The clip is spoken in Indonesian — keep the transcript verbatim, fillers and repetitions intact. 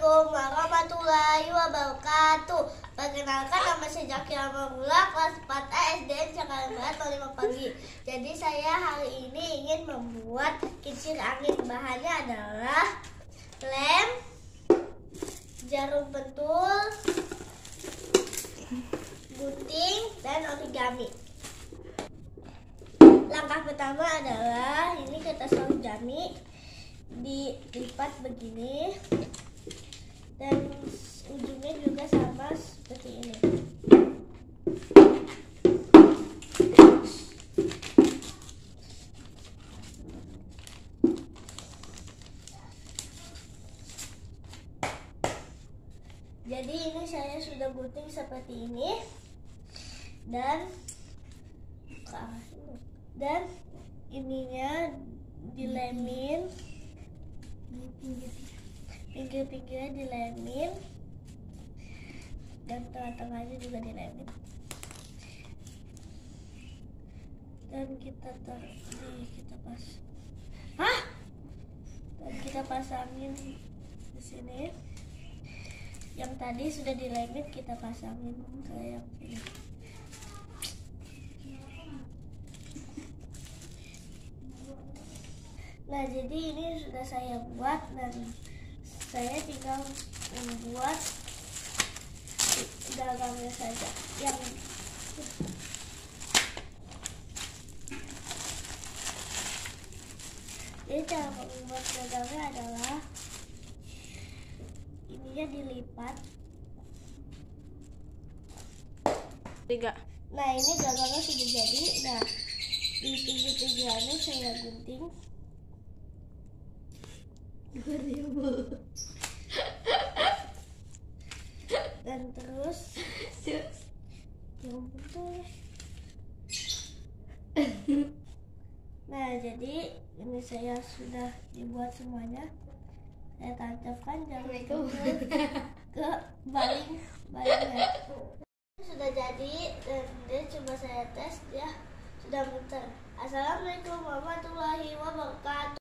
Assalamualaikum warahmatullahi wabarakatuh. Perkenalkan, nama saya Zakira Mamula, kelas empat A S D N Jakarta Barat lima pagi. Jadi saya hari ini ingin membuat kincir angin. Bahannya adalah lem, jarum pentul, gunting, dan origami. Langkah pertama adalah ini kertas origami dilipat begini dan ujungnya juga sama seperti ini. Jadi ini saya sudah gunting seperti ini dan dan ininya dilemin, pinggir-pinggirnya dilemin dan tengah-tengahnya juga dilemin, dan kita ter di kita pas Hah? dan kita pasangin di sini. Yang tadi sudah dilemin kita pasangin ke yang ini. Nah, jadi ini sudah saya buat dan saya tinggal membuat gagangnya saja. Yang jadi cara membuat gagangnya adalah ininya dilipat. Tiga. Nah, ini gagangnya sudah jadi. Nah, di pinggir-pinggirannya saya gunting. Dan terus yang betul. Nah, jadi ini saya sudah dibuat semuanya. Saya tancapkan jarum pentul ke baling balingnya. Sudah jadi dan dia coba saya tes, ya sudah muter. Assalamualaikum warahmatullahi wabarakatuh.